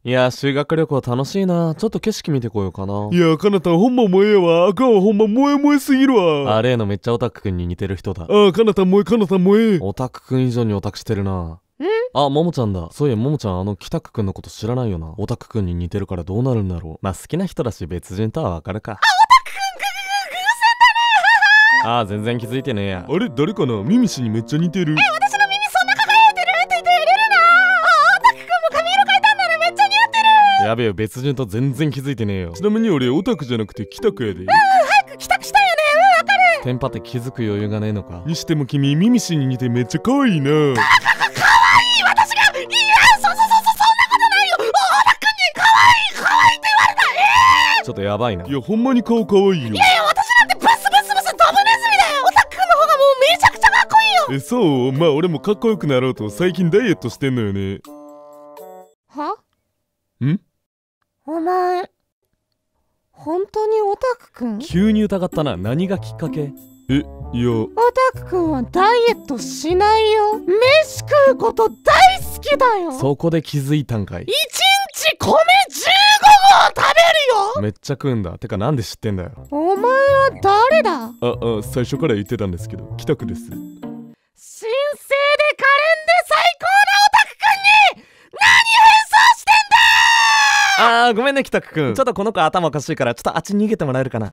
いや、修学旅行楽しいな。ちょっと景色見てこようかな。 いや、かなたんほんま萌えやわ。あかんわ、ほんま萌え萌えすぎるわ。 あ、例のめっちゃオタクくんに似てる人だ。 あ、かなたん萌え、かなたん萌え。 オタクくん以上にオタクしてるな。あ、ももちゃんだ。そういや、ももちゃん、北区くんのこと知らないよな。オタクくんに似てるからどうなるんだろう。まあ、好きな人だし別人とはわかるか。あ、オタクくん、偶然だね。ああ、全然気づいてねえや。 あれ、誰かな？ミミシにめっちゃ似てる。 私の耳そんな輝いてるって言ってやれるな。あ、オタクくんも髪色変えたんならめっちゃ似合ってる。 やべえ、別人と全然気づいてねえよ。 ちなみに俺、オタクじゃなくて帰宅やで。 早く帰宅したいよね。わかる。 テンパって気づく余裕がねえのか。 にしても君、ミミシに似てめっちゃ可愛いな。 私がいや、そんなことないよ。オタクに可愛いって言われた。 ちょっとやばいな。 いや、ほんまに顔可愛いよ。 いやいや、私なんてブスブスブスドブネズミだよ。オタクの方がもうめちゃくちゃかっこいいよ。 そう？まあ俺もかっこよくなろうと最近ダイエットしてんのよね。 は？ ん？ お前、本当にオタクくん？ 急に疑ったな。何がきっかけ？ いや、 オタクくんはダイエットしないよ。飯食うこと大好きだよ。 そこで気づいたんかい。 1日米15合食べるよ。 めっちゃ食うんだ。てかなんで知ってんだよ。 お前は誰だ？ 最初から言ってたんですけど、北区です。 神聖で可憐で最高なオタクくんに何変装してんだ。 ごめんね、北区くん。ちょっとこの子頭おかしいから、ちょっとあっち逃げてもらえるかな。